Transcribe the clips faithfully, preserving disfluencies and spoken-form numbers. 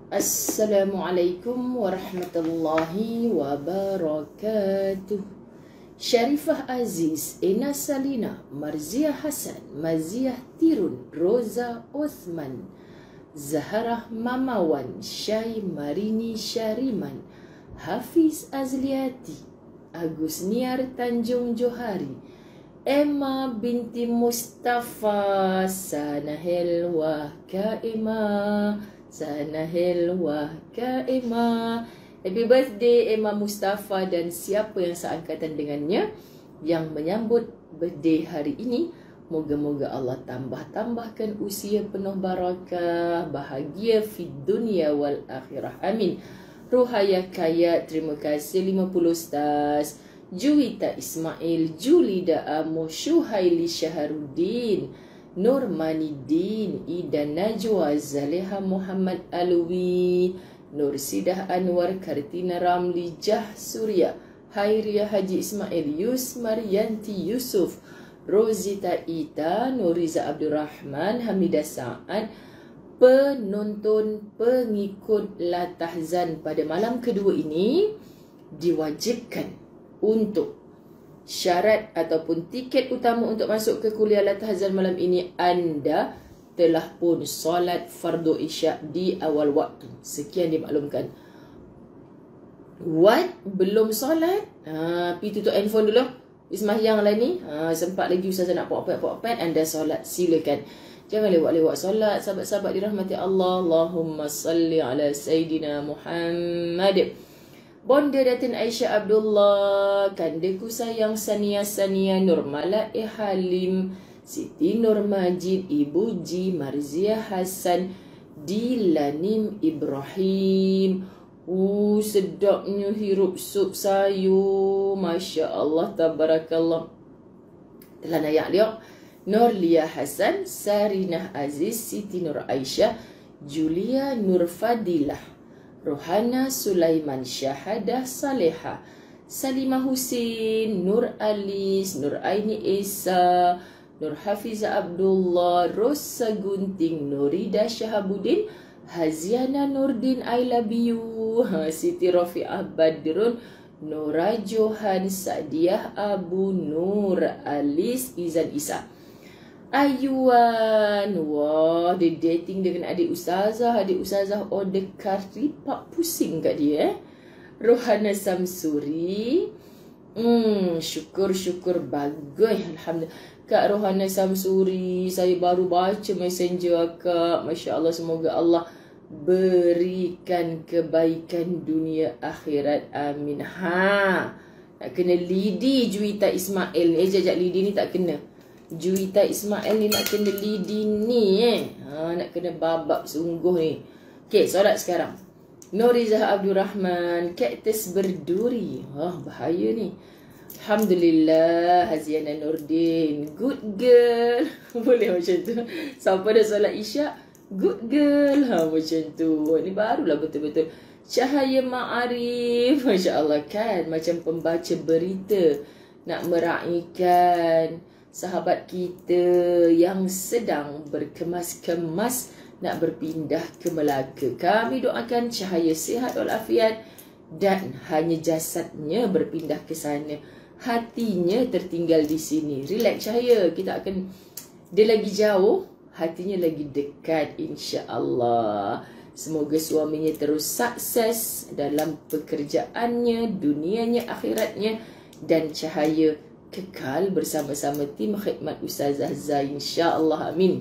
Assalamualaikum warahmatullahi wabarakatuh. Sharifah Aziz, Ena Salina, Marziah Hassan, Maziah Tirun, Roza Osman, Zaharah Mamawan, Syai Marini Syariman, Hafiz Azliati, Agus Niar Tanjung Johari, Emma binti Mustafa, Sanahel Wahkaima, Sanahel Wahkaima. Happy birthday Emma Mustafa dan siapa yang seangkatan dengannya yang menyambut birthday hari ini. Moga-moga Allah tambah-tambahkan usia penuh barakah, bahagia fi dunia wal akhirah. Amin. Ruhaya Kaya, terima kasih lima puluh stars. Juwita Ismail, Julida Amo, Syuhaili Syaharuddin, Nurmanidin, Ida Najwa, Zaleha Muhammad Alwi, Nursidah Anwar, Kartina Ramli, Jah Surya, Hairia Haji Ismail, Yus Marianti Yusuf, Rozita Ita, Nuriza Abdurrahman, Hamidah Sa'ad, penonton pengikut Latahzan pada malam kedua ini diwajibkan untuk syarat ataupun tiket utama untuk masuk ke kuliah Latahzan malam ini, anda telah pun solat fardu isyak di awal waktu. Sekian dimaklumkan. What? Belum solat? Ha, pergi tutup handphone dulu. Ismahyang lah ni. Ha, sempat lagi Ustazah nak pok-pok-pok-pok. Anda solat, silakan. Jangan lewat-lewat solat. Sahabat-sahabat dirahmati Allah. Allahumma salli ala Sayyidina Muhammad. Bonda Datin Aisyah Abdullah, kandaku sayang Sania Sania, Nurmala E Halim, Siti Nur Majid, Ibu Ji, Marziah Hassan, Dilanim Ibrahim. Uh, sedapnya hirup sup sayur. Masya Allah, tabarakallah. Telah nayak liok. Nurlia Hassan, Sarinah Aziz, Siti Nur Aisyah, Julia Nur Fadilah, Rohana Sulaiman, Syahadah Saleha, Salimah Husin, Nur Alis, Nur Aini Esa, Nur Hafiza Abdullah, Rosa Gunting, Nurida Syahabuddin, Haziana Nurdin, I love you, Siti Rafi'ah Badrun, Nora Johan, Sadiah Abu, Nur Alis, Izan Isa, Ayuan. Wah, dia dating dengan adik Ustazah. Adik Ustazah order kari pak pusing kat dia eh. Rohana Samsuri. Hmm, syukur-syukur bagus. Alhamdulillah. Kak Rohana Samsuri, saya baru baca messenger Kak. Masya Allah, semoga Allah berikan kebaikan dunia akhirat. Amin. Ha, nak kena lidi Juwita Ismail ni. Eh, jajak lidi ni tak kena. Juwita Ismail ni nak kena lidi ni eh. Ha, nak kena babak sungguh ni. Okey, solat sekarang. Nurizah Abdurrahman, Kaktus Berduri. Wah, bahaya ni. Alhamdulillah. Haziana Nurdin, good girl. Boleh macam tu. Siapa dah solat isyak, good girl. Ha, macam tu. Ni barulah betul-betul. Cahaya Ma'arif. Masya Allah kan. Macam pembaca berita. Nak meraihkan sahabat kita yang sedang berkemas-kemas nak berpindah ke Melaka. Kami doakan cahaya sihat walafiat dan hanya jasadnya berpindah ke sana. Hatinya tertinggal di sini. Relax cahaya. Kita akan, dia lagi jauh, hatinya lagi dekat, insya-Allah. Semoga suaminya terus sukses dalam pekerjaannya, dunianya, akhiratnya, dan cahaya kekal bersama-sama tim khidmat Ustazah Zain, insya-Allah. Amin.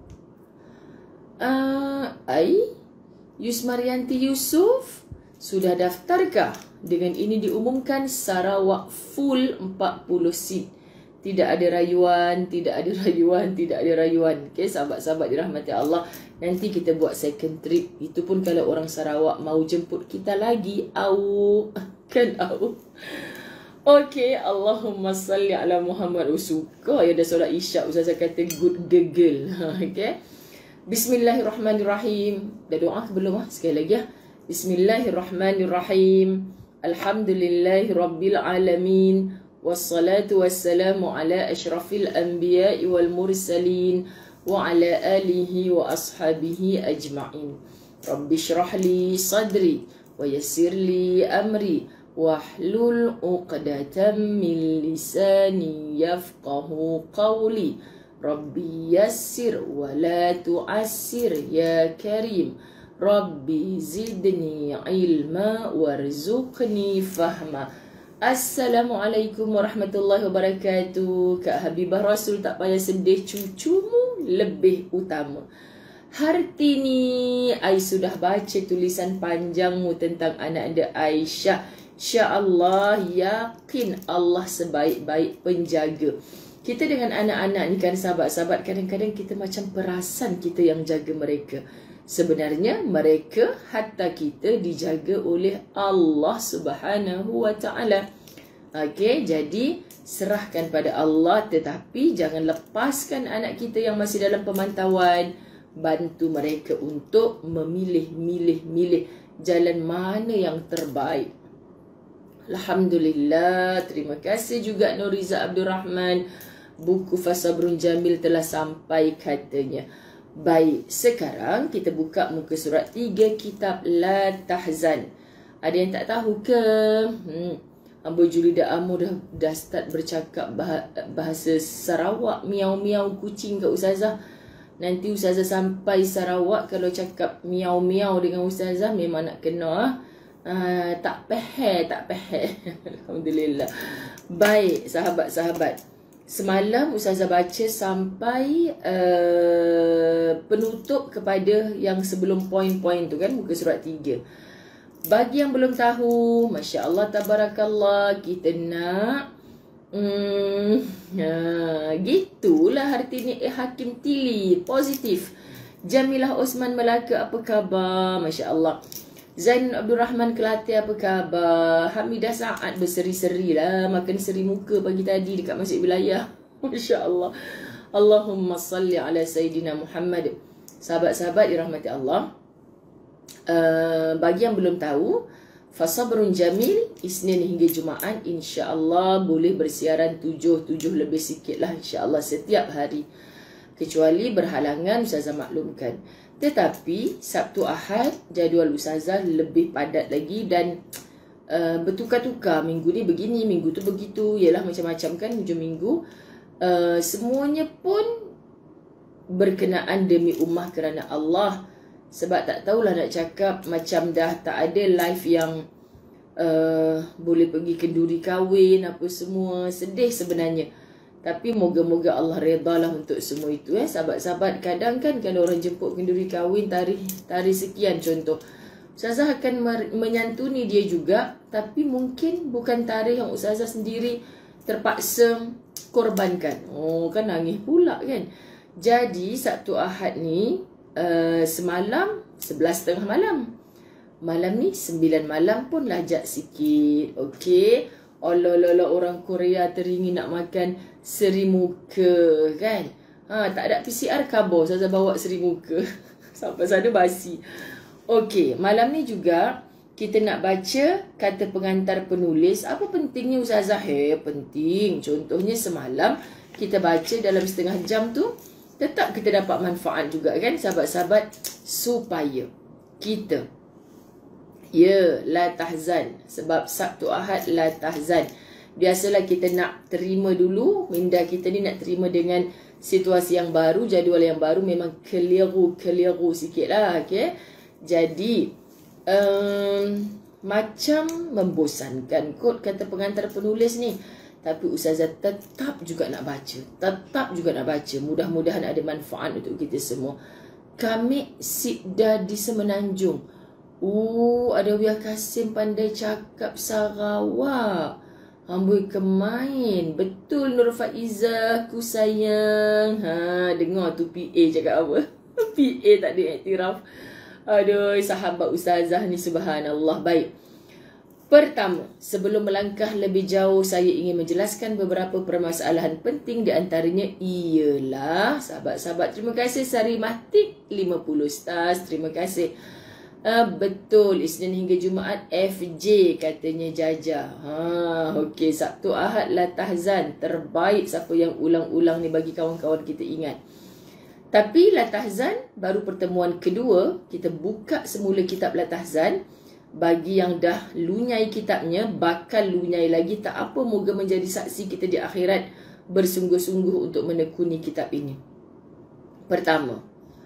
Uh, Ai Yusmarianti Yusuf, sudah daftarkah? Dengan ini diumumkan Sarawak full empat puluh seat. Tidak ada rayuan, tidak ada rayuan, tidak ada rayuan. Okey, sahabat-sahabat dirahmati Allah, nanti kita buat second trip. Itu pun kalau orang Sarawak mau jemput kita lagi. Au, kan au. Okey, Allahumma salli ala Muhammad. Oh, suka ya dah solat isyak. Ustazah kata good girl. Okey. Bismillahirrahmanirrahim. Dah doa belum ah? Sekali lagi ah. Bismillahirrahmanirrahim. Alhamdulillahirabbil alamin. Wassalatu wassalamu ala asyrafil anbiya'i wal mursalin wa ala alihi wa ashabihi ajma'in. Rabbi syrah li sadri wa yassir li amri wahlul uqdatam min lisani yafqahu qawli. Rabbi yassir wa la tu'assir ya karim. Rabbi zidni ilma warzuqni fahma. Assalamualaikum warahmatullahi wabarakatuh. Kak Habibah Rasul tak payah sedih, cucumu lebih utama. Hartini, I sudah baca tulisan panjangmu tentang anak anda Aisyah. InsyaAllah, yakin Allah sebaik-baik penjaga. Kita dengan anak-anak ni kan sahabat-sahabat, kadang-kadang kita macam perasan kita yang jaga mereka. Sebenarnya mereka hatta kita dijaga oleh Allah Subhanahu wa taala. Okey, jadi serahkan pada Allah, tetapi jangan lepaskan anak kita yang masih dalam pemantauan. Bantu mereka untuk memilih-milih-milih jalan mana yang terbaik. Alhamdulillah, terima kasih juga Nuriza Abdul Rahman. Buku Fasabrun Jamil telah sampai katanya. Baik, sekarang kita buka muka surat tiga kitab La Tahzan. Ada yang tak tahu ke? Hmm. Ambo Julida Amo dah, dah start bercakap bahasa Sarawak, miau-miau kucing ke Ustazah. Nanti Ustazah sampai Sarawak, kalau cakap miau-miau dengan Ustazah memang nak kena. Uh, tak pehe, tak pehe. Alhamdulillah. Baik, sahabat-sahabat. Semalam Ustazah baca sampai uh, penutup kepada yang sebelum poin-poin tu kan, muka surat tiga. Bagi yang belum tahu, Masya Allah, Tabarakallah, kita nak hmm, uh, gitulah Hartini eh, Hakim Tili, positif. Jamilah Osman Melaka, apa khabar? Masya Allah. Zainul Abdul Rahman Kelate, apa khabar? Hamidah Saad berseri-seri lah, makan seri muka pagi tadi dekat Masjid Wilayah. Masya Allah. Allahumma salli ala Sayyidina Muhammad. Sahabat-sahabat dirahmati Allah, uh, bagi yang belum tahu, Fasabrun Jamil Isnin hingga Jumaat insya-Allah boleh bersiaran tujuh tujuh lebih sikit lah insya-Allah setiap hari. Kecuali berhalangan, Ustazah maklumkan. Tetapi Sabtu Ahad jadual Ustazah lebih padat lagi dan uh, bertukar-tukar. Minggu ni begini, minggu tu begitu. Yalah macam-macam kan hujung minggu. Uh, semuanya pun berkenaan demi ummah kerana Allah. Sebab tak tahulah nak cakap, macam dah tak ada live yang uh, boleh pergi kenduri kahwin apa semua. Sedih sebenarnya. Tapi moga-moga Allah redalah untuk semua itu eh sahabat-sahabat. Kadang kan kalau orang jemput kenduri kahwin tarikh tarikh sekian contoh, Ustazah akan menyantuni dia juga, tapi mungkin bukan tarikh yang Ustazah sendiri terpaksa korbankan. Oh kan nangis pula kan. Jadi Sabtu Ahad ni uh, semalam sebelas tiga puluh malam. Malam ni sembilan malam pun lajak sikit. Okey. Allah Allah orang Korea teringin nak makan seri muka kan. Ha, tak ada P C R khabar, Ustazah bawa seri muka. Sampai sana basi. Okey, malam ni juga kita nak baca kata pengantar penulis. Apa pentingnya Ustazah? He, penting. Contohnya semalam kita baca dalam setengah jam tu, tetap kita dapat manfaat juga kan sahabat-sahabat, supaya kita ya, la tahzan. Sebab Sabtu Ahad la tahzan. Biasalah kita nak terima dulu. Minda kita ni nak terima dengan situasi yang baru, jadual yang baru. Memang keliru-keliru sikit lah. Okay? Jadi, um, macam membosankan kot kata pengantar penulis ni. Tapi Ustazah tetap juga nak baca. Tetap juga nak baca. Mudah-mudahan ada manfaat untuk kita semua. Kami Sidda di Semenanjung. Oh, ada Wiyah Kasim pandai cakap Sarawak. Amboi kemain. Betul Nur Faizah, ku sayang. Ha, dengar tu P A cakap apa? P A tak ada iktiraf. Aduh, sahabat Ustazah ni subhanallah. Baik. Pertama, sebelum melangkah lebih jauh, saya ingin menjelaskan beberapa permasalahan penting. Di antaranya ialah, sahabat-sahabat, terima kasih Sarimahtik lima puluh stars. Terima kasih. Uh, betul, Isnin hingga Jumaat F J katanya Jaja. Ha, okey, Sabtu Ahad la tahzan. Terbaik siapa yang ulang-ulang ni bagi kawan-kawan kita ingat. Tapi Latahzan baru pertemuan kedua, kita buka semula kitab Latahzan. Bagi yang dah lunyai kitabnya, bakal lunyai lagi, tak apa, moga menjadi saksi kita di akhirat bersungguh-sungguh untuk menekuni kitab ini. Pertama,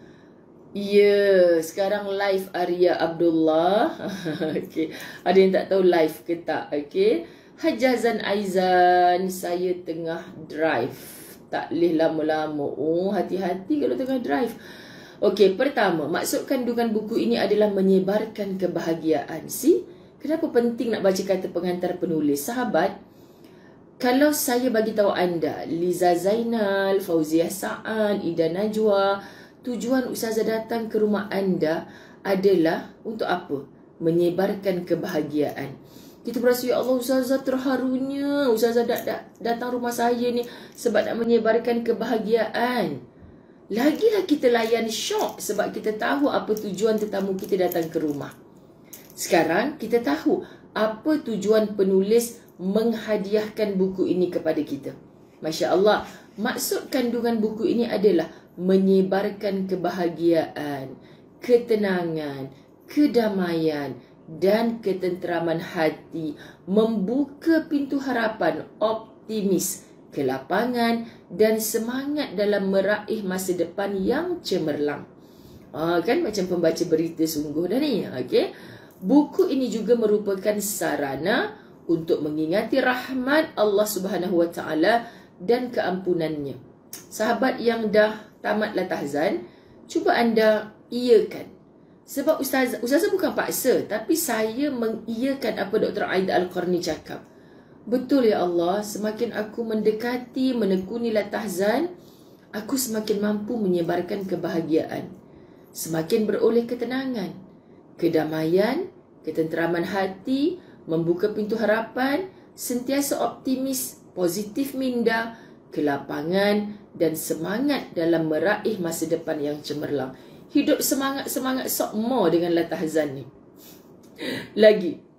ya, sekarang live Arya Abdullah. Okay. Ada yang tak tahu live ke tak? Okay. Hajazan Aizan, saya tengah drive. Tak boleh lama-lama. Oh, hati-hati kalau tengah drive. Okey, pertama, maksud kandungan buku ini adalah menyebarkan kebahagiaan. See? Kenapa penting nak baca kata pengantar penulis? Sahabat, kalau saya bagi tahu anda, Liza Zainal, Fauziah Sa'an, Ida Najwa, tujuan Ustazah datang ke rumah anda adalah untuk apa? Menyebarkan kebahagiaan. Kita berasa, ya Allah, Ustazah terharunya. Ustazah datang rumah saya ni sebab nak menyebarkan kebahagiaan. Lagilah kita layan syok sebab kita tahu apa tujuan tetamu kita datang ke rumah. Sekarang kita tahu apa tujuan penulis menghadiahkan buku ini kepada kita. Masya Allah, maksud kandungan buku ini adalah menyebarkan kebahagiaan, ketenangan, kedamaian dan ketenteraman hati, membuka pintu harapan, optimis, kelapangan dan semangat dalam meraih masa depan yang cemerlang. Ah, kan macam pembaca berita sungguh dah ni. Okay? Buku ini juga merupakan sarana untuk mengingati rahmat Allah Subhanahu Wa Taala dan keampunannya. Sahabat yang dah tamat Latahzan, cuba anda iakan. Sebab Ustazah, Ustazah bukan paksa, tapi saya mengiyakan apa Doktor Aida Al-Qarni cakap. Betul ya Allah, semakin aku mendekati, menekuni Latahzan, aku semakin mampu menyebarkan kebahagiaan. Semakin beroleh ketenangan, kedamaian, ketenteraman hati, membuka pintu harapan, sentiasa optimis, positif minda, kelapangan dan semangat dalam meraih masa depan yang cemerlang. Hidup semangat-semangat sok mo dengan Latahzan ni. Lagi,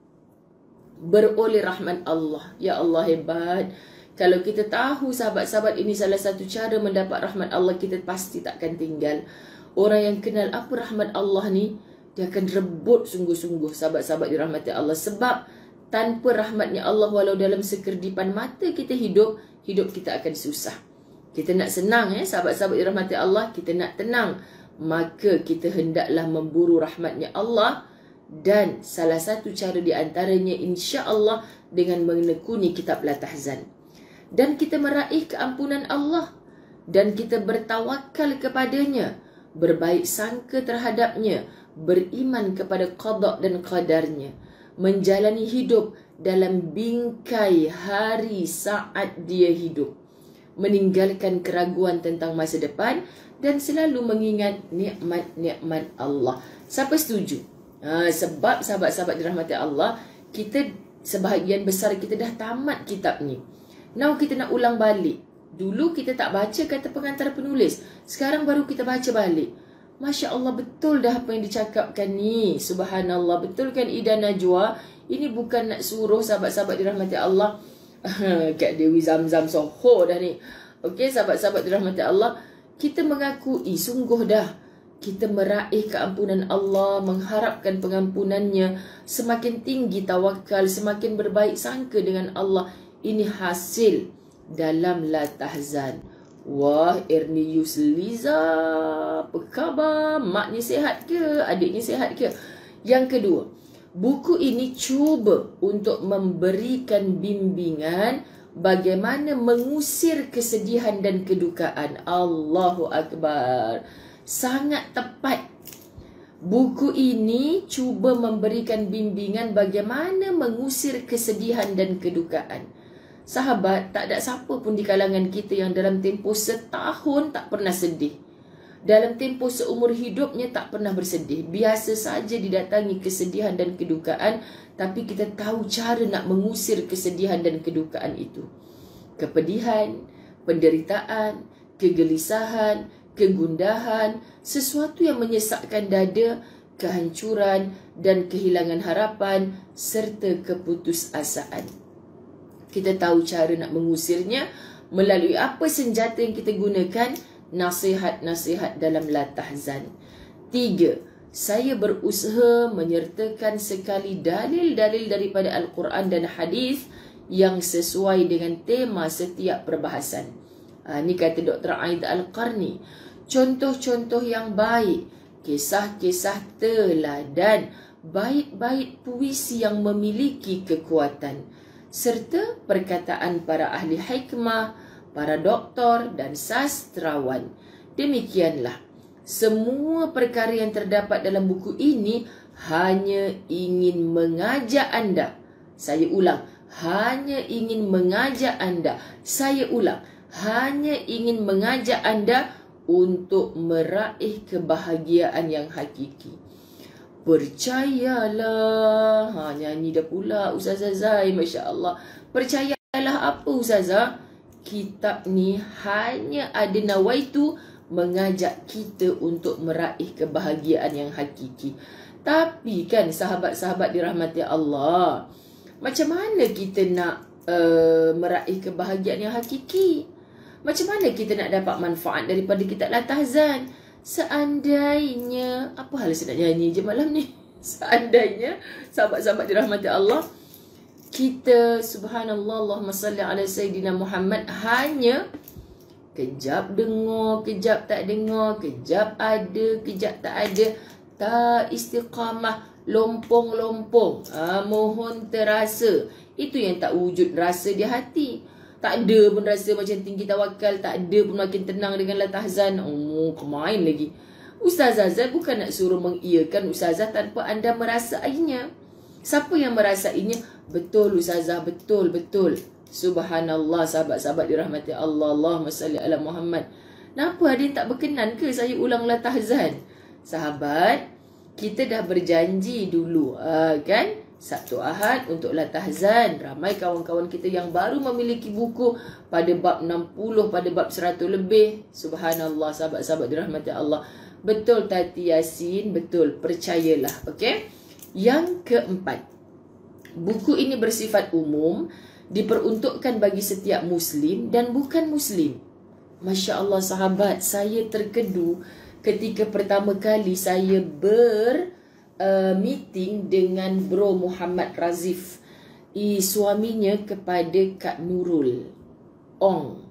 beroleh rahmat Allah. Ya Allah, hebat. Kalau kita tahu sahabat-sahabat ini salah satu cara mendapat rahmat Allah, kita pasti takkan tinggal. Orang yang kenal apa rahmat Allah ni, dia akan rebut sungguh-sungguh sahabat-sahabat dirahmati Allah. Sebab tanpa rahmatnya Allah, walau dalam sekerdipan mata kita hidup, hidup kita akan susah. Kita nak senang, eh, sahabat-sahabat dirahmati Allah, kita nak tenang, maka kita hendaklah memburu rahmatnya Allah. Dan salah satu cara di antaranya insya-Allah dengan menekuni kitab Latahzan. Dan kita meraih keampunan Allah. Dan kita bertawakal kepadanya. Berbaik sangka terhadapnya. Beriman kepada qada dan qadarnya. Menjalani hidup dalam bingkai hari saat dia hidup. Meninggalkan keraguan tentang masa depan. Dan selalu mengingat nikmat-nikmat Allah. Siapa setuju? Ha, sebab sahabat-sahabat dirahmati Allah, kita sebahagian besar kita dah tamat kitab ni. Now kita nak ulang balik. Dulu kita tak baca kata pengantar penulis, sekarang baru kita baca balik. Masya Allah, betul dah apa yang dicakapkan ni. Subhanallah, betul kan Ida Najwa? Ini bukan nak suruh sahabat-sahabat dirahmati Allah Kak Dewi Zamzam soho dah ni. Okey, sahabat-sahabat dirahmati Allah, kita mengakui sungguh dah kita meraih keampunan Allah, mengharapkan pengampunannya, semakin tinggi tawakal, semakin berbaik sangka dengan Allah. Ini hasil dalam Latahzan. Wah, Erni Yusliza, apa khabar? Maknya sihat ke? Adiknya sihat ke? Yang kedua, buku ini cuba untuk memberikan bimbingan bagaimana mengusir kesedihan dan kedukaan. Allahu Akbar. Sangat tepat. Buku ini cuba memberikan bimbingan bagaimana mengusir kesedihan dan kedukaan. Sahabat, tak ada siapa pun di kalangan kita yang dalam tempoh setahun tak pernah sedih. Dalam tempoh seumur hidupnya tak pernah bersedih. Biasa saja didatangi kesedihan dan kedukaan, tapi kita tahu cara nak mengusir kesedihan dan kedukaan itu. Kepedihan, penderitaan, kegelisahan, kegundahan, sesuatu yang menyesakkan dada, kehancuran dan kehilangan harapan serta keputusasaan. Kita tahu cara nak mengusirnya melalui apa senjata yang kita gunakan, nasihat-nasihat dalam La Tahzan. Tiga, saya berusaha menyertakan sekali dalil-dalil daripada Al-Quran dan hadis yang sesuai dengan tema setiap perbahasan. Ha, ni kata Doktor Aida Al-Qarni. Contoh-contoh yang baik, kisah-kisah teladan, bait-bait puisi yang memiliki kekuatan, serta perkataan para ahli hikmah, para doktor dan sastrawan. Demikianlah, semua perkara yang terdapat dalam buku ini hanya ingin mengajak anda, saya ulang, hanya ingin mengajak anda, saya ulang, hanya ingin mengajak anda untuk meraih kebahagiaan yang hakiki. Percayalah. Ha, nyanyi dah pula Ustazah Zai, Masya Allah. Percayalah apa Ustazah? Kitab ni hanya ada nawaitu mengajak kita untuk meraih kebahagiaan yang hakiki. Tapi kan sahabat-sahabat dirahmati Allah, macam mana kita nak uh, meraih kebahagiaan yang hakiki? Macam mana kita nak dapat manfaat daripada kitab La Tahzan? Seandainya, apa hal saya nak nyanyi je malam ni? Seandainya, sahabat-sahabat dirahmati Allah, kita, subhanallah, Allahumma salli ala Sayyidina Muhammad, hanya kejap dengar, kejap tak dengar, kejap ada, kejap tak ada, tak istiqamah, lompong-lompong, ha, mohon terasa. Itu yang tak wujud rasa di hati. Tak ada pun rasa macam tinggi tawakal, tak ada pun makin tenang dengan La Tahzan. Oh, kemain lagi. Ustazah Zai bukan nak suruh mengiyakan Ustazah tanpa anda merasainya. Siapa yang merasainya? Betul Ustazah, betul, betul. Subhanallah, sahabat-sahabat dirahmati Allah. Allahumma salli ala Muhammad. Kenapa ada yang tak berkenan ke saya ulang La Tahzan? Sahabat, kita dah berjanji dulu, uh, kan? Sabtu Ahad untuk La Tahzan. Ramai kawan-kawan kita yang baru memiliki buku pada bab enam puluh, pada bab seratus lebih. Subhanallah, sahabat-sahabat dirahmati Allah. Betul Tati Yasin, betul, percayalah. Okey. Yang keempat, buku ini bersifat umum, diperuntukkan bagi setiap Muslim dan bukan Muslim. Masya Allah sahabat, saya terkedu ketika pertama kali saya ber Uh, meeting dengan Bro Muhammad Razif, i, suaminya kepada Kak Nurul Ong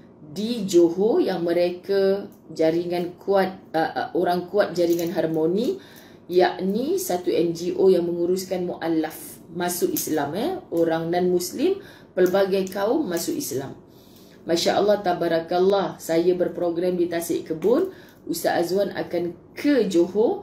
di Johor, yang mereka jaringan kuat, uh, uh, orang kuat jaringan Harmoni, yakni satu N G O yang menguruskan mu'allaf masuk Islam, eh? orang non-Muslim, pelbagai kaum masuk Islam. Masya Allah, tabarakallah, saya berprogram di Tasik Kebun. Ustaz Azwan akan ke Johor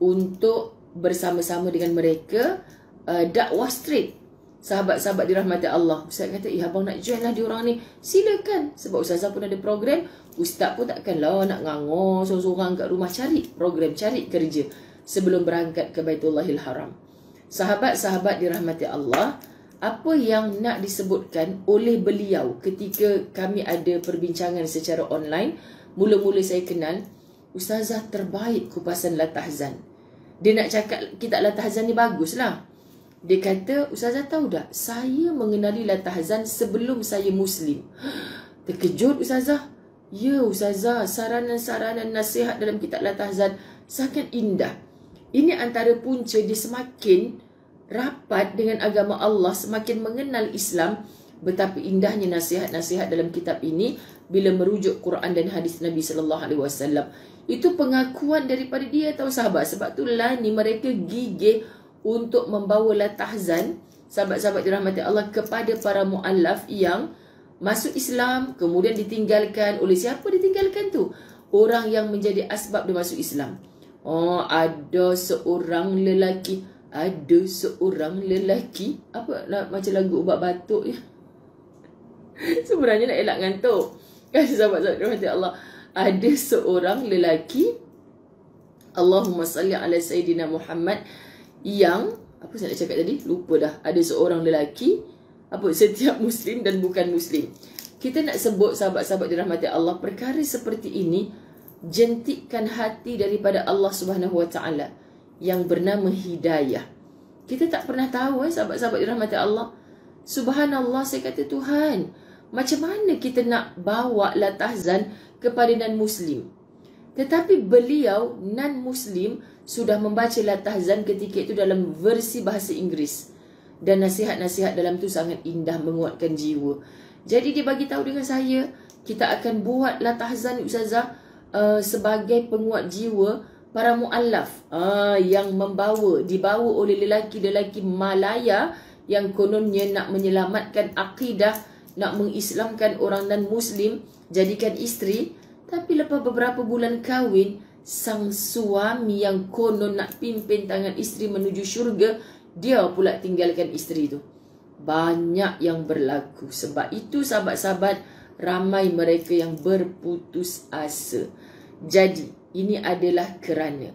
untuk bersama-sama dengan mereka uh, dakwah straight. Sahabat-sahabat dirahmati Allah, Ustaz kata, eh abang nak join lah diorang ni. Silakan, sebab Ustazah pun ada program. Ustaz pun takkanlah nak ngangor seorang-seorang kat rumah. Cari program, cari kerja sebelum berangkat ke Baitullahil Haram. Sahabat-sahabat dirahmati Allah, apa yang nak disebutkan oleh beliau ketika kami ada perbincangan secara online, mula-mula saya kenal Ustazah terbaik kupasan La Tahzan. Dia nak cakap kitab La Tahzan ni bagus lah. Dia kata, Ustazah tahu tak, saya mengenali La Tahzan sebelum saya Muslim. Terkejut Ustazah. Ya Ustazah, saranan-saranan nasihat dalam kitab La Tahzan sangat indah. Ini antara punca dia semakin rapat dengan agama Allah, semakin mengenal Islam. Betapa indahnya nasihat-nasihat dalam kitab ini bila merujuk Quran dan hadis Nabi sallallahu alaihi wasallam. Itu pengakuan daripada dia, tahu sahabat. Sebab itulah ni mereka gigih untuk membawa La Tahzan, sahabat-sahabat dirahmati Allah, kepada para mu'allaf yang masuk Islam, kemudian ditinggalkan. Oleh siapa ditinggalkan tu? Orang yang menjadi asbab dia masuk Islam. Oh, ada seorang lelaki, ada seorang lelaki, apa lah, macam lagu ubat batuk ya. Sebenarnya nak elak ngantuk. Kan sahabat-sahabat dirahmati Allah. Ada seorang lelaki, Allahumma salli ala Sayyidina Muhammad, yang, apa saya nak cakap tadi? Lupa dah. Ada seorang lelaki, apa, setiap Muslim dan bukan Muslim. Kita nak sebut sahabat-sahabat dirahmati Allah, perkara seperti ini jentikkan hati daripada Allah Subhanahu Wa Taala yang bernama hidayah. Kita tak pernah tahu, eh, sahabat-sahabat dirahmati Allah. Subhanallah, saya kata Tuhan, Macam mana kita nak bawa la tahzan kepada non-Muslim? Tetapi beliau non-Muslim sudah membaca la tahzan ketika itu dalam versi bahasa Inggeris. Dan nasihat-nasihat dalam tu sangat indah, menguatkan jiwa. Jadi dia bagi tahu dengan saya, kita akan buat la tahzan Ustazah uh, sebagai penguat jiwa para mu'allaf uh, yang membawa, dibawa oleh lelaki-lelaki Malaya yang kononnya nak menyelamatkan akidah, nak mengislamkan orang non-Muslim, jadikan isteri. Tapi lepas beberapa bulan kahwin, sang suami yang konon nak pimpin tangan isteri menuju syurga, dia pula tinggalkan isteri tu. Banyak yang berlaku. Sebab itu sahabat-sahabat, ramai mereka yang berputus asa. Jadi, ini adalah kerana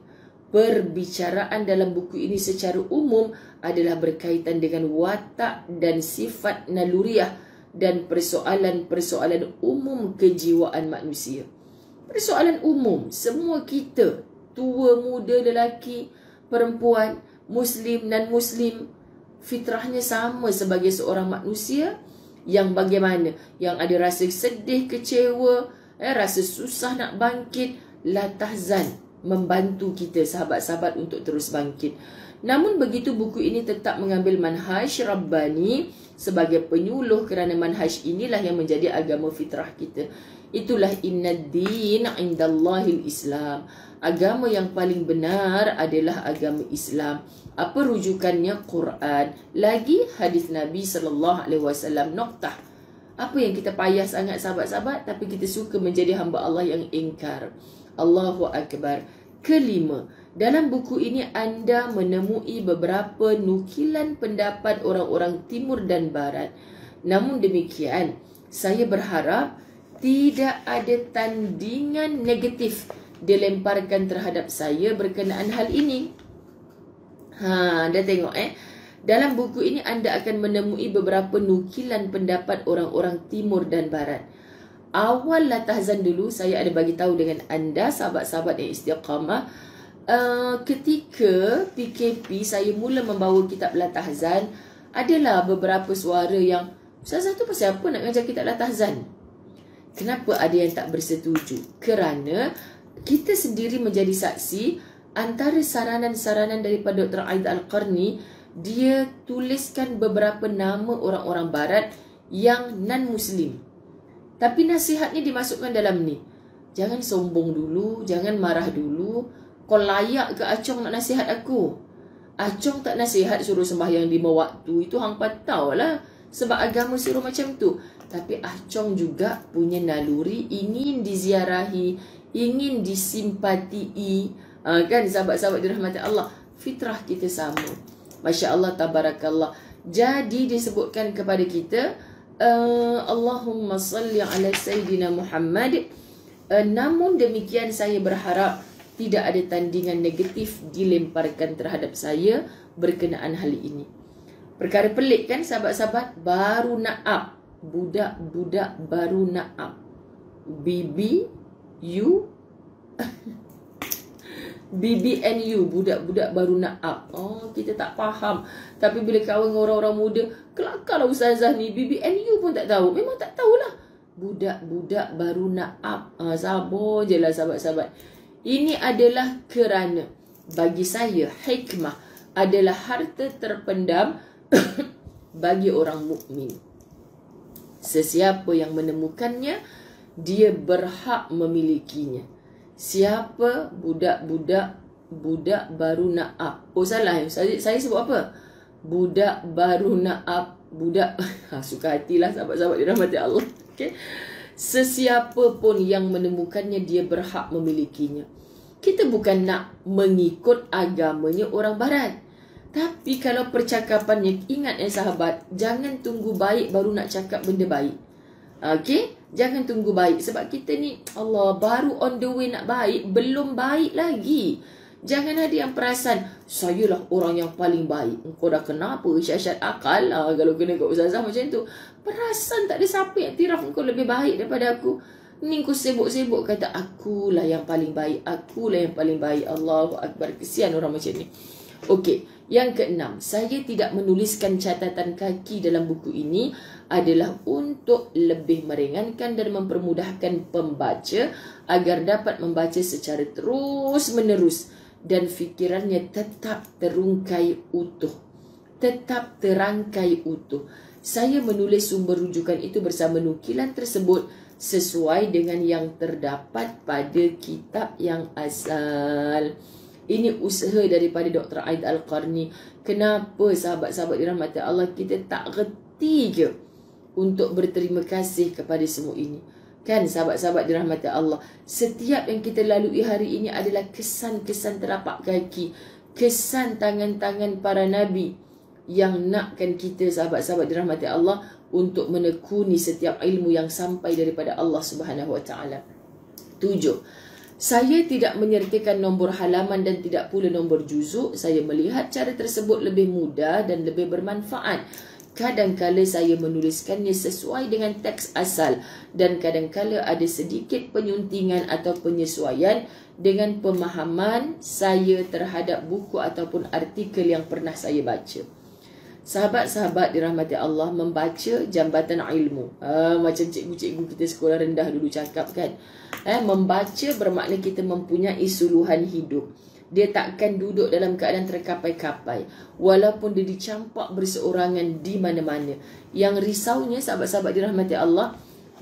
perbicaraan dalam buku ini secara umum adalah berkaitan dengan watak dan sifat naluriah dan persoalan-persoalan umum kejiwaan manusia. Persoalan umum, semua kita, tua, muda, lelaki, perempuan, Muslim, non-Muslim, fitrahnya sama sebagai seorang manusia yang bagaimana? Yang ada rasa sedih, kecewa, eh, rasa susah nak bangkit. La tahzan membantu kita sahabat-sahabat untuk terus bangkit. Namun begitu buku ini tetap mengambil manhaj Rabbani sebagai penyuluh, kerana manhaj inilah yang menjadi agama fitrah kita. Itulah inna din indallahil Islam. Agama yang paling benar adalah agama Islam. Apa rujukannya? Quran. Lagi hadis Nabi sallallahu alaihi wasallam. Noktah. Apa yang kita payah sangat sahabat-sahabat, tapi kita suka menjadi hamba Allah yang ingkar. Allahu Akbar. Kelima, dalam buku ini anda menemui beberapa nukilan pendapat orang-orang timur dan barat. Namun demikian, saya berharap tidak ada tandingan negatif dilemparkan terhadap saya berkenaan hal ini. Ha, dah tengok eh. Dalam buku ini anda akan menemui beberapa nukilan pendapat orang-orang timur dan barat. Awal la tahzan dulu, saya ada bagi tahu dengan anda sahabat-sahabat yang istiqamah. Uh, ketika P K P saya mula membawa kitab la tahzan, adalah beberapa suara yang, Ustazah tu pasal apa nak mengajar kitab la tahzan? Kenapa ada yang tak bersetuju? Kerana kita sendiri menjadi saksi antara saranan-saranan daripada Doktor Aid Al-Qarni, dia tuliskan beberapa nama orang-orang barat yang non-Muslim. Tapi nasihatnya dimasukkan dalam ni. Jangan sombong dulu, jangan marah dulu. Kau layak ke Acong nak nasihat aku? Acong tak nasihat suruh sembahyang lima waktu, itu hang patau lah. Sebab agama suruh macam tu. Tapi Acong juga punya naluri, ingin diziarahi, ingin disimpatii. Ha, kan sahabat-sahabat dirahmati Allah, fitrah kita sama. Masya Allah, tabarakallah. Jadi disebutkan kepada kita, uh, Allahumma salli ala Sayyidina Muhammad. uh, Namun demikian saya berharap tidak ada tandingan negatif dilemparkan terhadap saya berkenaan hal ini. Perkara pelik kan sahabat-sahabat? Baru nak up, budak-budak baru nak up. B B U B B N U, budak-budak baru nak up. Oh, kita tak faham. Tapi bila kawan dengan orang-orang muda, kelakar lah Ustazah ni, B B N U pun tak tahu. Memang tak tahulah. Budak-budak baru nak up. Ah, sabar je lah sahabat-sahabat. Ini adalah kerana bagi saya hikmah adalah harta terpendam bagi orang mukmin. Sesiapa yang menemukannya, dia berhak memilikinya. Siapa? Budak-budak budak baru nak up. Oh salah, saya, saya sebut apa? Budak baru nak up. Budak suka hatilah sahabat-sahabat dirahmati Allah. Okay. Sesiapa pun yang menemukannya, dia berhak memilikinya. Kita bukan nak mengikut agamanya orang barat. Tapi kalau percakapannya, ingat ya sahabat, jangan tunggu baik baru nak cakap benda baik. Okay? Jangan tunggu baik. Sebab kita ni, Allah, baru on the way nak baik, belum baik lagi. Jangan ada yang perasan, saya lah orang yang paling baik. Engkau dah kenapa? Syat-syat akal lah kalau kena kat Ustazah macam tu. Perasan tak ada siapa yang tiraf engkau lebih baik daripada aku. Ni kau sibuk-sibuk kata, akulah yang paling baik. Akulah yang paling baik. Allahu Akbar. Kesian orang macam ni. Okey. Yang keenam, saya tidak menuliskan catatan kaki dalam buku ini adalah untuk lebih meringankan dan mempermudahkan pembaca agar dapat membaca secara terus menerus dan fikirannya tetap terungkai utuh, tetap terangkai utuh. Saya menulis sumber rujukan itu bersama nukilan tersebut sesuai dengan yang terdapat pada kitab yang asal. Ini usaha daripada Doktor Aid Al-Qarni. Kenapa sahabat-sahabat dirahmati Allah kita tak reti ke untuk berterima kasih kepada semua ini? Kan sahabat-sahabat dirahmati Allah, setiap yang kita lalui hari ini adalah kesan-kesan telapak kaki, kesan tangan-tangan para nabi yang nakkan kita sahabat-sahabat dirahmati Allah untuk menekuni setiap ilmu yang sampai daripada Allah Subhanahu Wa Taala. Tujuh, saya tidak menyertakan nombor halaman dan tidak pula nombor juzuk. Saya melihat cara tersebut lebih mudah dan lebih bermanfaat. Kadang-kala saya menuliskannya sesuai dengan teks asal dan kadang-kala ada sedikit penyuntingan atau penyesuaian dengan pemahaman saya terhadap buku ataupun artikel yang pernah saya baca. Sahabat-sahabat dirahmati Allah, membaca jambatan ilmu. Ha, macam cikgu-cikgu kita sekolah rendah dulu cakap kan. Eh, membaca bermakna kita mempunyai suluhan hidup. Dia takkan duduk dalam keadaan terkapai-kapai. Walaupun dia dicampak berseorangan di mana-mana. Yang risaunya sahabat-sahabat dirahmati Allah,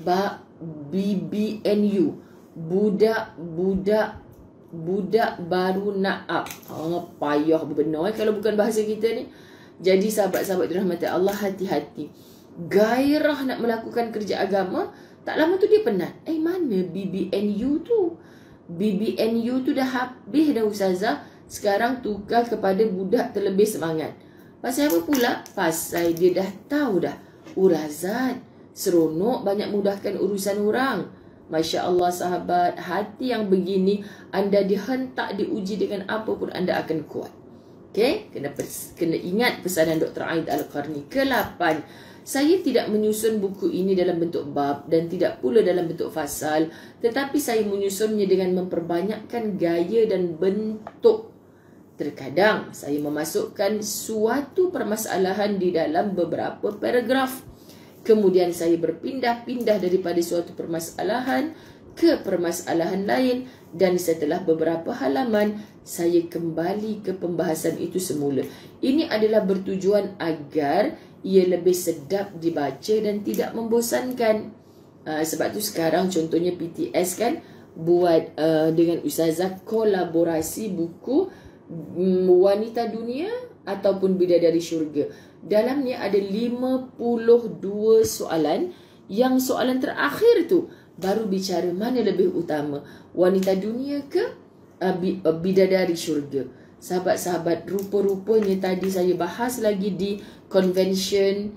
B B N U. Budak-budak budak baru naap. Ha, payah benar eh, kalau bukan bahasa kita ni. Jadi sahabat-sahabat dirahmati Allah, hati-hati. Gairah nak melakukan kerja agama, tak lama tu dia penat. Eh, mana B B N U tu? B B N U tu dah habis dah Ustazah. Sekarang tukar kepada budak terlebih semangat. Pasal apa pula? Pasal dia dah tahu dah urazat. Seronok banyak mudahkan urusan orang. Masya Allah sahabat, hati yang begini anda dihentak diuji dengan apa pun anda akan kuat. Okey, kena kena ingat pesanan Doktor Aid Al-Qarni. Kelapan, saya tidak menyusun buku ini dalam bentuk bab dan tidak pula dalam bentuk fasal, tetapi saya menyusunnya dengan memperbanyakkan gaya dan bentuk. Terkadang saya memasukkan suatu permasalahan di dalam beberapa paragraf. Kemudian saya berpindah-pindah daripada suatu permasalahan ke permasalahan lain dan setelah beberapa halaman saya kembali ke pembahasan itu semula. Ini adalah bertujuan agar ia lebih sedap dibaca dan tidak membosankan. Uh, sebab tu sekarang contohnya P T S kan buat uh, dengan Ustazah kolaborasi buku um, Wanita Dunia ataupun Bidadari Syurga. Dalamnya ada lima puluh dua soalan, yang soalan terakhir tu baru bicara mana lebih utama, wanita dunia ke uh, bidadari syurga. Sahabat-sahabat, rupa-rupanya tadi saya bahas lagi di convention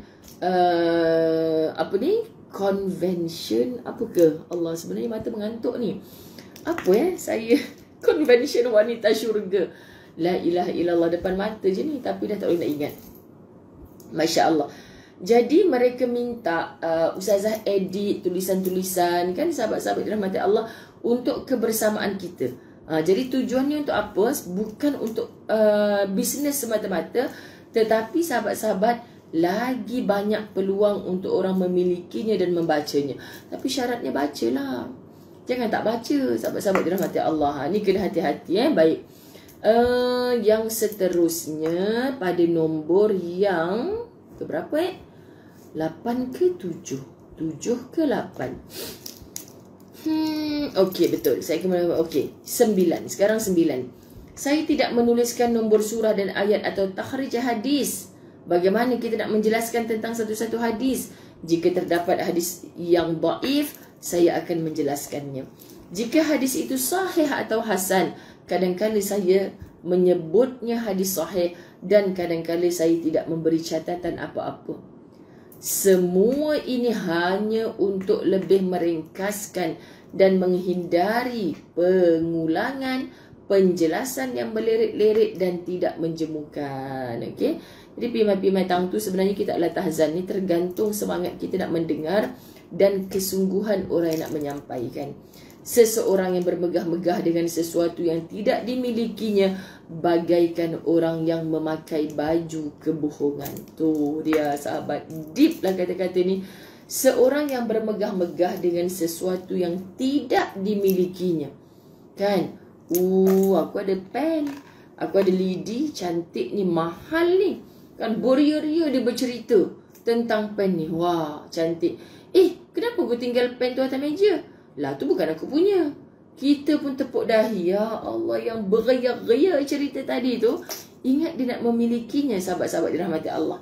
uh, apa ni? Convention apa ke? Allah, sebenarnya mata mengantuk ni. Apa ya? Saya convention wanita syurga. La ilaha illallah, depan mata je ni tapi dah tak boleh nak ingat. Masya Allah. Jadi mereka minta uh, Ustazah edit tulisan-tulisan kan sahabat-sahabat dirahmati Allah untuk kebersamaan kita. Uh, jadi tujuannya untuk apa? Bukan untuk uh, bisnes semata-mata, tetapi sahabat-sahabat lagi banyak peluang untuk orang memilikinya dan membacanya. Tapi syaratnya bacalah. Jangan tak baca sahabat-sahabat dirahmati Allah. Ha, ni kena hati-hati eh. Baik. Uh, yang seterusnya pada nombor yang keberapa eh? lapan ke tujuh? tujuh ke lapan? Hmm, okey betul. Saya kembali. Okey, sembilan. Sekarang sembilan. Saya tidak menuliskan nombor surah dan ayat atau takhrij hadis. Bagaimana kita nak menjelaskan tentang satu-satu hadis? Jika terdapat hadis yang dhaif, saya akan menjelaskannya. Jika hadis itu sahih atau hasan, kadang-kadang saya menyebutnya hadis sahih dan kadang-kadang saya tidak memberi catatan apa-apa. Semua ini hanya untuk lebih meringkaskan dan menghindari pengulangan penjelasan yang berlirik-lirik dan tidak menjemukan. Okey. Jadi pimai-pimai tang tu sebenarnya kita adalah tahzan ni tergantung semangat kita nak mendengar dan kesungguhan orang yang nak menyampaikan. Seseorang yang bermegah-megah dengan sesuatu yang tidak dimilikinya bagaikan orang yang memakai baju kebohongan. Tu dia sahabat, deep lah kata-kata ni. Seorang yang bermegah-megah dengan sesuatu yang tidak dimilikinya. Kan? Uh, aku ada pen, aku ada lidi, cantik ni, mahal ni. Kan beria-ria dia bercerita tentang pen ni. Wah, cantik. Eh, kenapa aku tinggal pen tu atas meja? Lah, tu bukan aku punya. Kita pun tepuk dahi. Ya Allah, yang beria-ria cerita tadi tu, ingat dia nak memilikinya, sahabat-sahabat dirahmati Allah.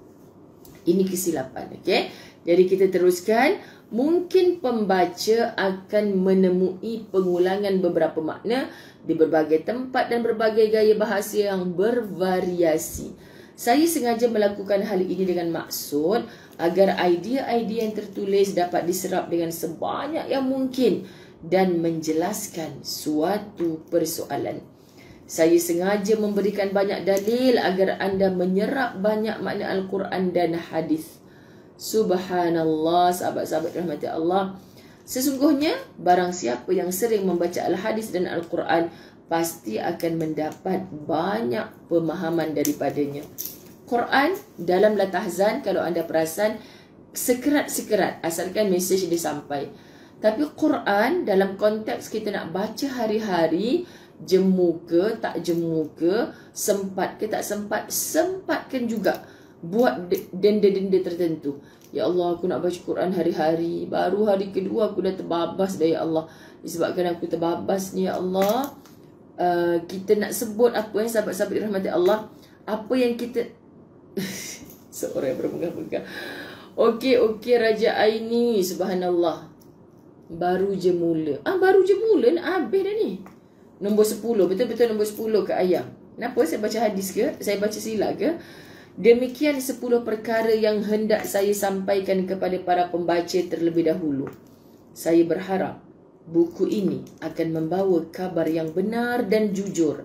Ini kesilapan, okey? Jadi kita teruskan. Mungkin pembaca akan menemui pengulangan beberapa makna di berbagai tempat dan berbagai gaya bahasa yang bervariasi. Saya sengaja melakukan hal ini dengan maksud agar idea-idea yang tertulis dapat diserap dengan sebanyak yang mungkin dan menjelaskan suatu persoalan. Saya sengaja memberikan banyak dalil agar anda menyerap banyak makna Al-Quran dan hadis. Subhanallah, sahabat-sahabat rahmati Allah. Sesungguhnya barang siapa yang sering membaca Al-Hadis dan Al-Quran pasti akan mendapat banyak pemahaman daripadanya. Quran dalam latahzan, kalau anda perasan, sekerat-sekerat asalkan mesej dia sampai. Tapi Quran dalam konteks kita nak baca hari-hari, jemu ke tak jemu ke, sempat ke tak sempat, sempatkan juga buat denda-denda tertentu. Ya Allah, aku nak baca Quran hari-hari. Baru hari kedua aku dah terbabas dah, ya Allah. Disebabkan aku terbabas ni, ya Allah, uh, kita nak sebut apa yang sahabat-sahabat dirahmati Allah, apa yang kita seorang yang bermegah-megah. Okey, okey Raja Aini, subhanallah. Baru je mula. Ah, baru je mula nak habis dah ni. Nombor sepuluh, betul-betul nombor sepuluh ke ayam. Kenapa saya baca hadis ke? Saya baca sila ke? Demikian sepuluh perkara yang hendak saya sampaikan kepada para pembaca terlebih dahulu. Saya berharap buku ini akan membawa kabar yang benar dan jujur,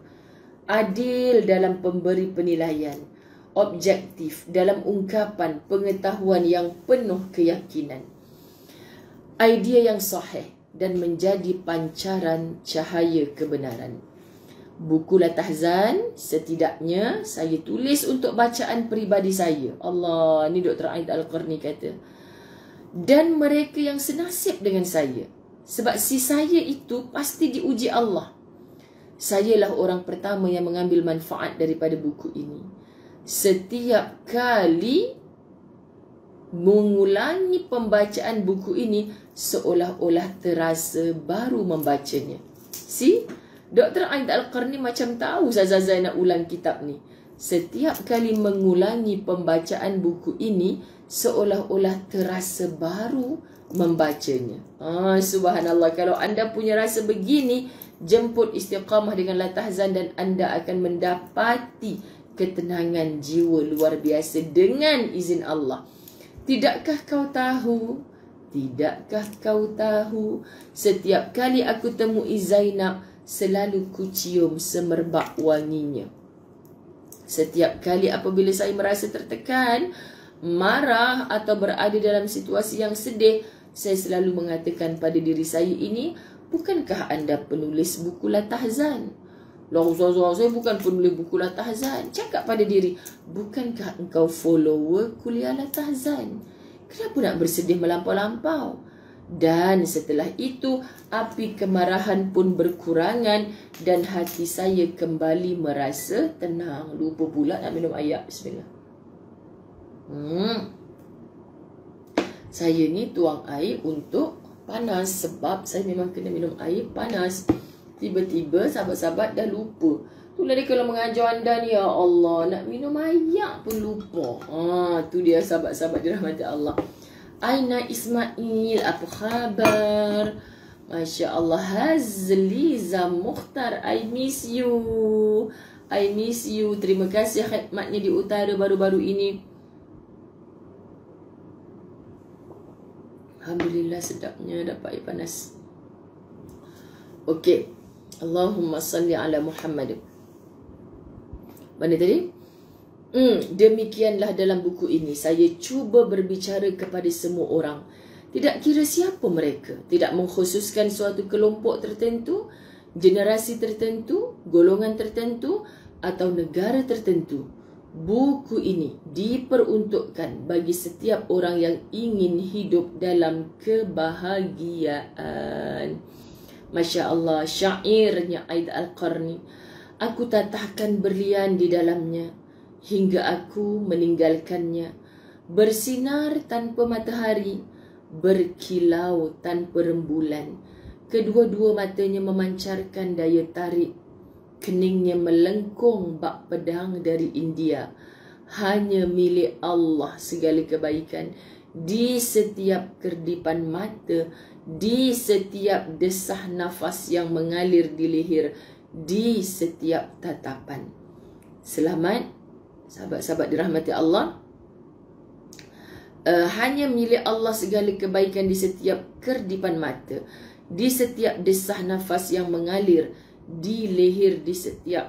adil dalam pemberi penilaian, objektif dalam ungkapan pengetahuan yang penuh keyakinan, idea yang sahih dan menjadi pancaran cahaya kebenaran. Buku Latahzan setidaknya saya tulis untuk bacaan peribadi saya. Allah, ni Doktor Aid Al-Qarni kata. Dan mereka yang senasib dengan saya. Sebab si saya itu pasti diuji Allah. Sayalah orang pertama yang mengambil manfaat daripada buku ini. Setiap kali mengulangi pembacaan buku ini seolah-olah terasa baru membacanya. See? Doktor Aid Al-Qarni macam tahu Zazazai nak ulang kitab ni. Setiap kali mengulangi pembacaan buku ini seolah-olah terasa baru membacanya. Ah, subhanallah, kalau anda punya rasa begini, jemput istiqamah dengan Latahzan dan anda akan mendapati ketenangan jiwa luar biasa dengan izin Allah. Tidakkah kau tahu? Tidakkah kau tahu? Setiap kali aku temui Zainab, selalu ku cium semerbak wanginya. Setiap kali apabila saya merasa tertekan, marah atau berada dalam situasi yang sedih, saya selalu mengatakan pada diri saya ini, bukankah anda penulis buku Latahzan? Lah Ustazah, saya bukan penulis buku Latahzan. Cakap pada diri, bukankah engkau follower kuliah Latahzan? Kenapa nak bersedih melampau-lampau? Dan setelah itu, api kemarahan pun berkurangan dan hati saya kembali merasa tenang. Lupa pula nak minum air. Bismillah. Hmm. Saya ni tuang air untuk panas sebab saya memang kena minum air panas. Tiba-tiba sahabat-sahabat dah lupa. Itulah dia kalau mengajar anda ni, ya Allah, nak minum air pun lupa. Ha, tu dia sahabat-sahabat dirahmati Allah. Aina Ismail, apa khabar? Masya Allah. Hazliza Mukhtar, I miss you. I miss you. Terima kasih khidmatnya di utara baru-baru ini. Alhamdulillah sedapnya dapat air panas. Okey. Allahumma salli ala Muhammad. Mana tadi? Hmm, demikianlah dalam buku ini saya cuba berbicara kepada semua orang. Tidak kira siapa mereka, tidak mengkhususkan suatu kelompok tertentu, generasi tertentu, golongan tertentu, atau negara tertentu. Buku ini diperuntukkan bagi setiap orang yang ingin hidup dalam kebahagiaan. Masya Allah, syairnya Aid Al-Qarni. Aku tatahkan berlian di dalamnya hingga aku meninggalkannya. Bersinar tanpa matahari, berkilau tanpa rembulan. Kedua-dua matanya memancarkan daya tarik. Keningnya melengkung bak pedang dari India. Hanya milik Allah segala kebaikan. Di setiap kerdipan mata, di setiap desah nafas yang mengalir di leher, di setiap tatapan. Selamat, sahabat-sahabat dirahmati Allah. Uh, hanya milik Allah segala kebaikan di setiap kerdipan mata, di setiap desah nafas yang mengalir di leher, di setiap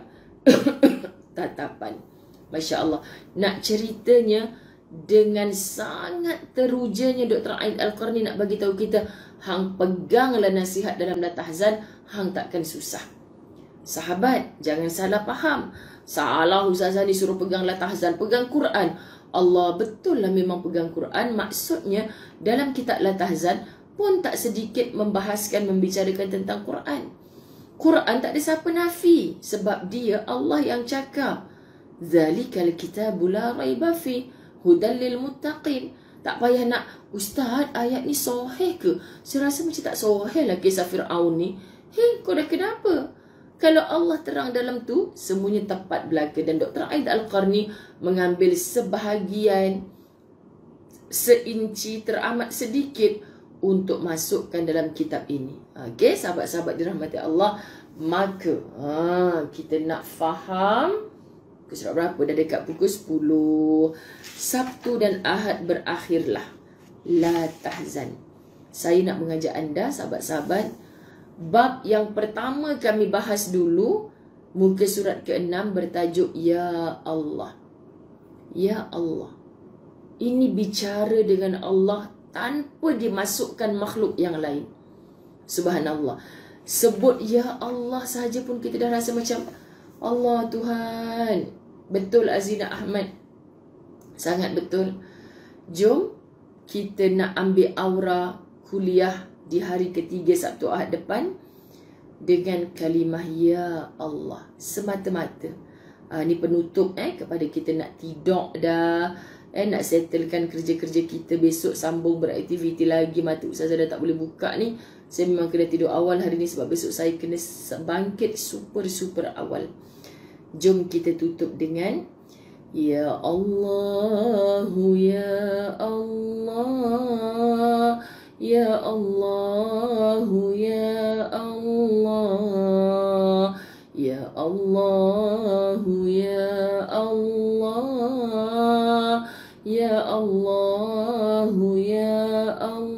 tatapan. Masya Allah. Nak ceritanya dengan sangat terujanya Doktor Aid Al-Qarni nak bagi tahu kita, hang peganglah nasihat dalam Latahzan, hang takkan susah. Sahabat, jangan salah faham. Salah ustazah ni suruh pegang Latahzan, pegang Quran. Allah, betul lah memang pegang Quran. Maksudnya dalam kitab Latahzan pun tak sedikit membahaskan, membicarakan tentang Quran. Quran tak ada siapa nafi, sebab dia Allah yang cakap. Zalikal kitabu la raiba fi hudan lil muttaqin. Tak payah nak, ustaz ayat ni sahih ke? Saya rasa macam tak sahih lah kisah Fir'aun ni. Hei, kau dah kenapa? Kalau Allah terang dalam tu, semuanya tepat belaka. Dan Doktor Aid Al-Qarni mengambil sebahagian, seinci teramat sedikit untuk masukkan dalam kitab ini. Okey, sahabat-sahabat dirahmati Allah, maka ha, kita nak faham pukul surat berapa? Dah dekat pukul sepuluh. Sabtu dan Ahad berakhirlah. La tahzan. Saya nak mengajak anda, sahabat-sahabat, bab yang pertama kami bahas dulu, muka surat keenam bertajuk Ya Allah. Ya Allah. Ini bicara dengan Allah tanpa dimasukkan makhluk yang lain. Subhanallah. Sebut Ya Allah sahaja pun kita dah rasa macam Allah Tuhan. Betul Azina Ahmad. Sangat betul. Jom kita nak ambil aura kuliah di hari ketiga Sabtu Ahad depan dengan kalimah Ya Allah semata-mata. Ha, ni penutup eh kepada kita nak tidur dah. Eh, nak settlekan kerja-kerja kita, besok sambung beraktiviti lagi. Mata ustazah dah tak boleh buka ni. Saya memang kena tidur awal hari ni sebab besok saya kena bangkit super-super awal. Jom kita tutup dengan Ya Allah, Ya Allah, Ya Allah, Ya Allah, Ya Allah, Ya Allah, Ya Allah, Ya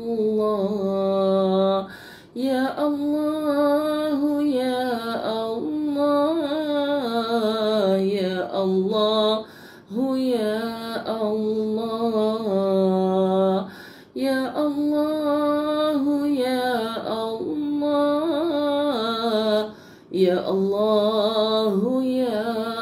Allah, Ya Allah, Ya Allah, Ya Allah, Ya Allah, Ya Allah, Ya Allah, Ya Allah, Ya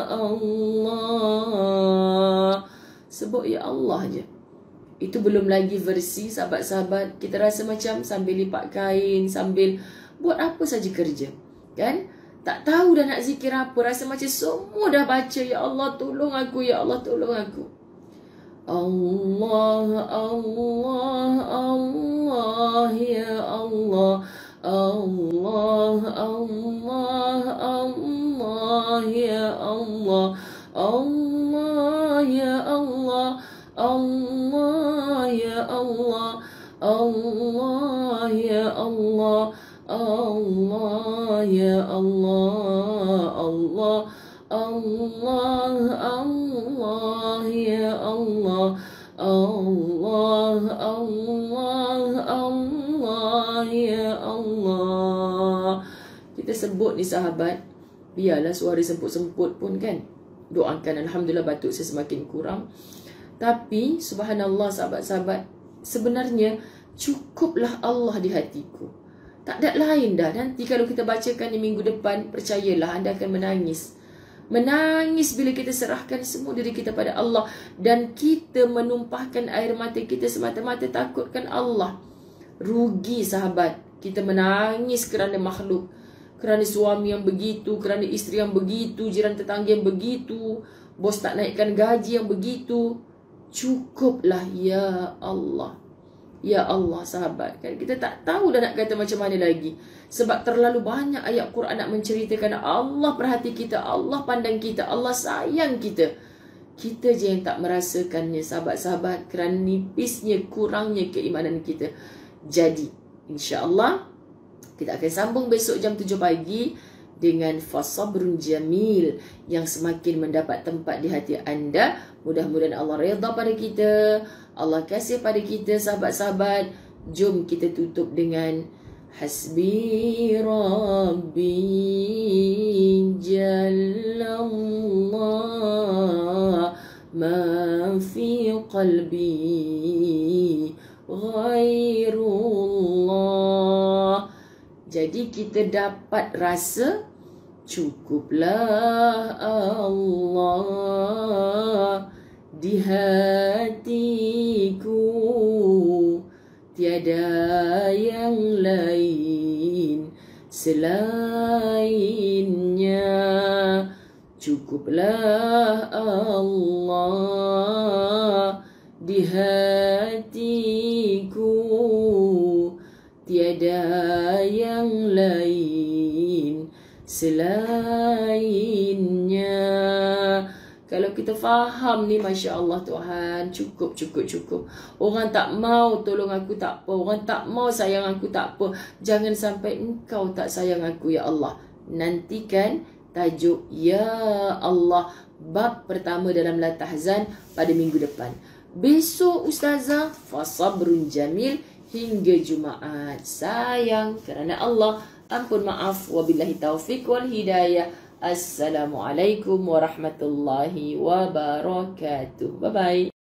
Allah. Sebut Ya Allah je. Itu belum lagi versi sahabat-sahabat. Kita rasa macam sambil lipat kain, sambil buat apa saja kerja, kan? Tak tahu dah nak zikir apa. Rasa macam semua dah baca Ya Allah tolong aku, Ya Allah tolong aku. Allah, Allah, Allah, Ya Allah, Allah, Allah, Allah, Ya Allah, Allah, Ya Allah, Allah, Ya Allah, Allah, Ya Allah, Allah, Ya Allah, Allah, Allah, Allah, Ya Allah, Allah, Allah, Allah, Ya Allah. Kita sebut ni sahabat, biarlah suara semput-semput pun kan. Doakan, alhamdulillah batuk saya semakin kurang. Tapi subhanallah sahabat-sahabat, sebenarnya cukuplah Allah di hatiku. Tak ada lain dah. Nanti kalau kita bacakan di minggu depan, percayalah anda akan menangis. Menangis bila kita serahkan semua diri kita pada Allah. Dan kita menumpahkan air mata kita semata-mata takutkan Allah. Rugi sahabat. Kita menangis kerana makhluk. Kerana suami yang begitu, kerana isteri yang begitu, jiran tetangga yang begitu, bos tak naikkan gaji yang begitu. Cukuplah ya Allah. Ya Allah sahabat, kan kita tak tahu dah nak kata macam mana lagi. Sebab terlalu banyak ayat Quran nak menceritakan Allah perhati kita, Allah pandang kita, Allah sayang kita. Kita je yang tak merasakannya sahabat-sahabat, kerana nipisnya, kurangnya keimanan kita. Jadi insya-Allah kita akan sambung besok jam tujuh pagi dengan fasabrun jamil yang semakin mendapat tempat di hati anda. Mudah-mudahan Allah redha pada kita, Allah kasih pada kita sahabat-sahabat. Jom kita tutup dengan hasbi rabbi jallallah ma fi qalbi ghairullah. Jadi kita dapat rasa cukuplah Allah di hatiku, tiada yang lain selainnya. Cukuplah Allah di hatiku, tiada yang lain selainnya. Kalau kita faham ni, Masya Allah Tuhan, cukup, cukup, cukup. Orang tak mau tolong aku tak apa, orang tak mau sayang aku tak apa. Jangan sampai engkau tak sayang aku ya Allah. Nantikan tajuk Ya Allah bab pertama dalam La Tahzan pada minggu depan. Besok Ustazah fasabrun jamil hingga Jumaat. Sayang kerana Allah, ampun maaf, wabillahi taufiq wal hidayah. Assalamualaikum warahmatullahi wabarakatuh. Bye bye.